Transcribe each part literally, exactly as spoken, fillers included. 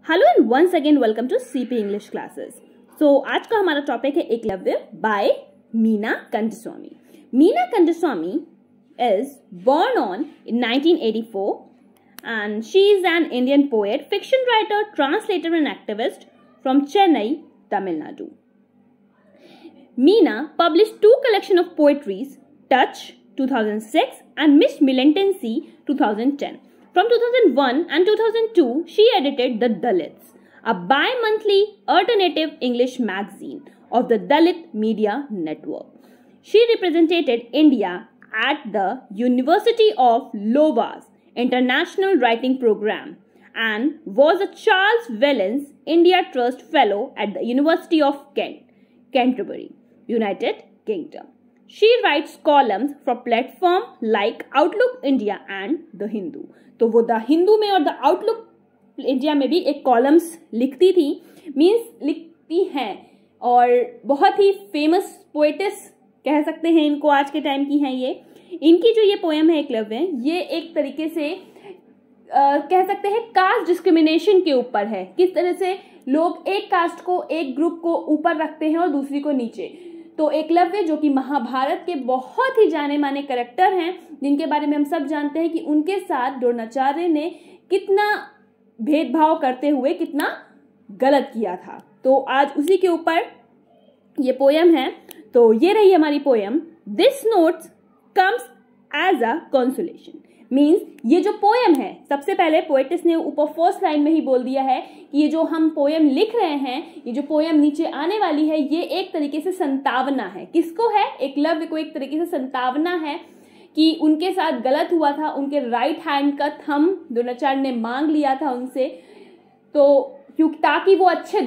Hello and once again welcome to CP English classes. So आज का हमारा topic है Eklavya by Meena Kandaswamy. Meena Kandaswamy is born on in nineteen eighty-four and she is an Indian poet, fiction writer, translator and activist from Chennai, Tamil Nadu. Meena published two collections of poetries, Touch two thousand six and Miss Militancy two thousand ten. From two thousand one and two thousand two, she edited The Dalits, a bi-monthly alternative English magazine of the Dalit Media Network. She represented India at the University of Iowa's International Writing Program and was a Charles Wellens India Trust Fellow at the University of Kent, Canterbury, United Kingdom. She writes columns for platforms like Outlook India and The Hindu. तो वो the Hindu में और the outlook India में भी एक columns लिखती थी, means लिखती हैं, और बहुत ही फेमस पोएटिस कह सकते हैं इनको, आज के टाइम की हैं ये। इनकी जो ये पोएम है एकलव्य, ये एक तरीके से आ, कह सकते हैं कास्ट डिस्क्रिमिनेशन के ऊपर है। किस तरह से लोग एक कास्ट को, एक ग्रुप को ऊपर रखते हैं और दूसरी को नीचे। तो एकलव्य जो कि महाभारत के बहुत ही जाने माने कैरेक्टर हैं, जिनके बारे में हम सब जानते हैं कि उनके साथ द्रोणाचार्य ने कितना भेदभाव करते हुए कितना गलत किया था। तो आज उसी के ऊपर ये पोयम है। तो ये रही हमारी poem. This notes comes as a consolation, means ये जो पोयम है, सबसे पहले पोएटिस ने ऊपर फर्स्ट लाइन में ही बोल दिया है कि ये जो हम पोयम लिख रहे हैं, ये जो पोयम नीचे आने वाली है, ये एक तरीके से संतावना है। किसको है? एकलव्य को एक तरीके से संतावना है कि उनके साथ गलत हुआ था। उनके राइट हैंड का थंब द्रोणाचार्य ने मांग लिया था उनसे, तो क्योंकि ताकि वो अच्छे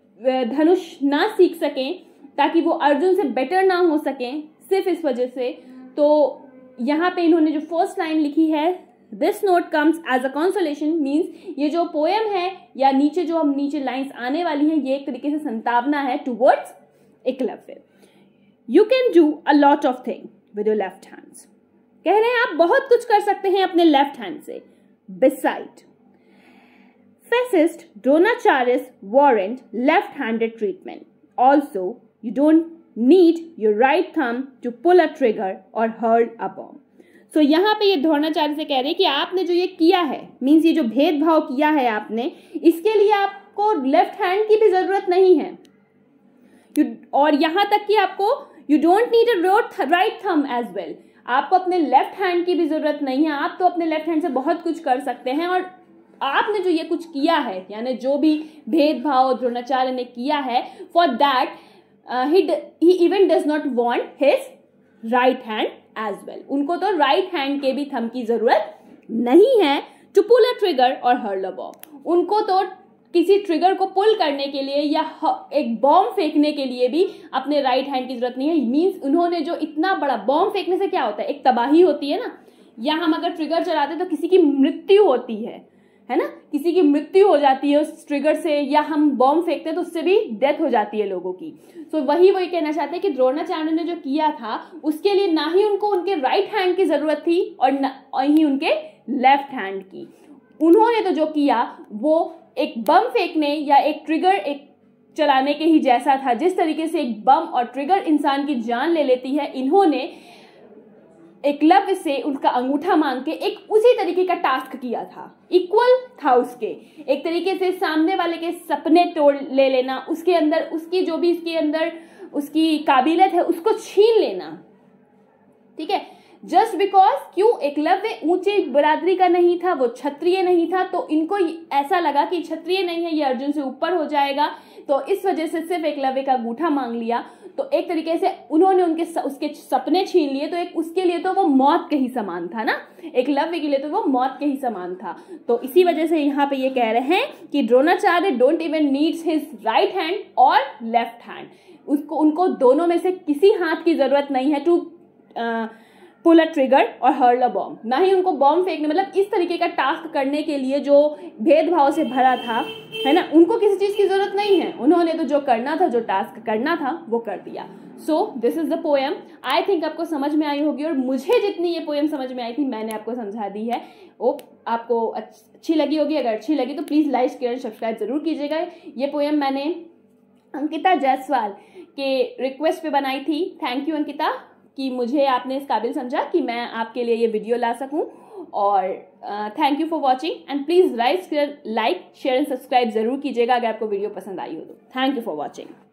धनुष ना सीख सकें, ताकि वो अर्जुन से बेटर ना हो सकें, सिर्फ इस वजह से। तो यहाँ पे इन्होंने जो फर्स्ट लाइन लिखी है, this note comes as a consolation, means ये जो पोएम है या नीचे जो हम नीचे लाइंस आने वाली हैं, ये एक तरीके से संतावना है towards Eklavya. You can do a lot of thing with your left hands, कह रहे हैं आप बहुत कुछ कर सकते हैं अपने लेफ्ट हैंड से। Beside fascist Dronacharya's warrant left-handed treatment. Also, you don't need your right thumb to pull a trigger or hurl a bomb. So यहाँ पे ये द्रोणाचार्य से कह रहे हैं कि आपने जो ये किया है, मीन्स ये जो भेदभाव किया है आपने, इसके लिए आपको लेफ्ट हैंड की भी जरूरत नहीं है। you, और यहाँ तक कि आपको you don't need a right thumb as well, आपको अपने लेफ्ट हैंड की भी जरूरत नहीं है। आप तो अपने लेफ्ट हैंड से बहुत कुछ कर सकते हैं, और आपने जो ये कुछ किया है, यानी जो भी भेदभाव द्रोणाचार्य ने किया है, for that he he even does not want his right hand as well. उनको तो राइट हैंड के भी थंब की जरूरत नहीं है टू पुल अ ट्रिगर और हर्ल अ बॉम्ब। उनको तो किसी ट्रिगर को पुल करने के लिए या एक बॉम्ब फेंकने के लिए भी अपने राइट हैंड की जरूरत नहीं है। मीन्स उन्होंने जो इतना बड़ा बॉम्ब फेंकने से क्या होता है, एक तबाही होती है ना, या हम अगर ट्रिगर चलाते तो किसी की मृत्यु होती है है ना, किसी की मृत्यु हो जाती है उस ट्रिगर से, या हम बॉम्ब फेंकते हैं तो उससे भी डेथ हो जाती है लोगों की। सो so, वही वही कहना चाहते हैं कि द्रोणाचार्य ने जो किया था उसके लिए ना ही उनको उनके राइट हैंड की जरूरत थी और न ही उनके लेफ्ट हैंड की। उन्होंने तो जो किया वो एक बम फेंकने या एक ट्रिगर एक चलाने के ही जैसा था। जिस तरीके से एक बम और ट्रिगर इंसान की जान ले लेती है, इन्होंने एकलव्य से उसका अंगूठा मांग के एक उसी तरीके का टास्क किया था। इक्वल था उसके, एक तरीके से सामने वाले के सपने तोड़ ले लेना, उसके अंदर उसकी जो भी इसके अंदर उसकी काबिलियत है उसको छीन लेना। ठीक है, जस्ट बिकॉज क्यों एकलव्य ऊंचे बरादरी का नहीं था, वो क्षत्रिय नहीं था, तो इनको ऐसा लगा कि क्षत्रिय नहीं है, ये अर्जुन से ऊपर हो जाएगा, तो इस वजह से सिर्फ एकलव्य का अंगूठा मांग लिया। तो एक तरीके से उन्होंने उनके स, उसके सपने छीन लिए। तो एक उसके लिए तो वो मौत के ही समान था ना, एकलव्य के लिए तो वो मौत के ही समान था। तो इसी वजह से यहाँ पे ये कह रहे हैं कि Dronacharya don't even needs his right hand और लेफ्ट हैंड, उसको उनको दोनों में से किसी हाथ की जरूरत नहीं है टू पुल अ ट्रिगर और हर्ल अ बॉम्ब, ना ही उनको बॉम्ब फेंकने, मतलब इस तरीके का टास्क करने के लिए जो भेदभाव से भरा था, है ना, उनको किसी चीज की जरूरत नहीं है। उन्होंने तो जो करना था, जो टास्क करना था वो कर दिया। So this is the poem. I think आपको समझ में आई होगी, और मुझे जितनी ये पोएम समझ में आई थी मैंने आपको समझा दी है। ओ आपको अच्छी लगी होगी, अगर अच्छी लगी तो प्लीज़ लाइक शेयर सब्सक्राइब जरूर कीजिएगा। ये पोएम मैंने अंकिता जायसवाल के रिक्वेस्ट पे बनाई थी। थैंक यू अंकिता कि मुझे आपने इस काबिल समझा कि मैं आपके लिए ये वीडियो ला सकूं। और thank you for watching and please like like share and subscribe जरूर कीजिएगा अगर आपको वीडियो पसंद आई हो तो। Thank you for watching.